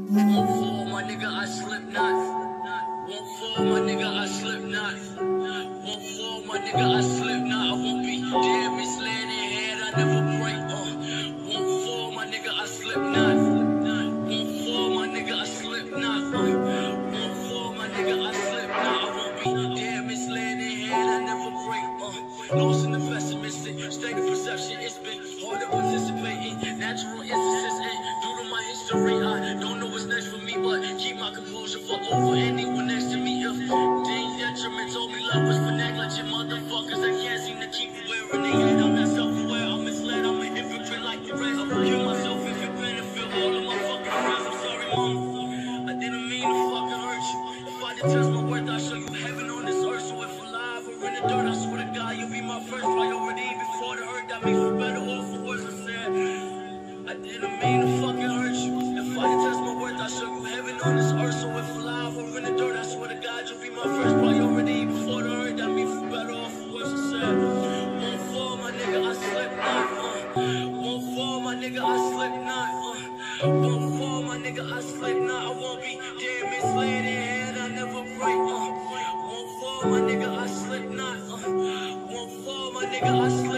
Won't fall, my nigga, I Slipknot. Won't fall, my nigga, I Slipknot. Won't fall, my nigga, I Slipknot. I won't be dead, misled in head, I never break. Won't fall, my nigga, I Slipknot. Won't fall, my nigga, I Slipknot. Won't fall, my nigga, I Slipknot. I won't be dead, misled in head, I never break. Lost in the pessimistic state of perception. It's been hard to participate in natural instances, and due to my history, I don't know what's next for me, but keep my composure for over anyone next to me. If Dean Detriment told me love was for negligent motherfuckers that can't seem to keep aware in their head. I'm not self-aware, I'm misled, I'm a hypocrite like the rest. I'll kill myself if it benefit all of my fucking friends. I'm sorry, mom, I didn't mean to fucking hurt you. If I did test my worth, I'll show you heaven on this earth. So if alive or in the dirt, I swear to God, you'll be my first priority before the hurt that makes me better off for worse. I said, I didn't mean to fucking hurt you. If I did test my worth, I'll show you heaven on this earth. So if alive or in the dirt, I swear to God, you'll be my first priority before the hurt that makes me better off for worse. I said, won't fall, my nigga, I Slipknot. Won't fall, my nigga, I Slipknot. Won't fall, my nigga, I Slipknot. I won't be dead, misled in head, I never break. Won't fall, my nigga, I Slipknot. Won't fall, my nigga, I Slipknot.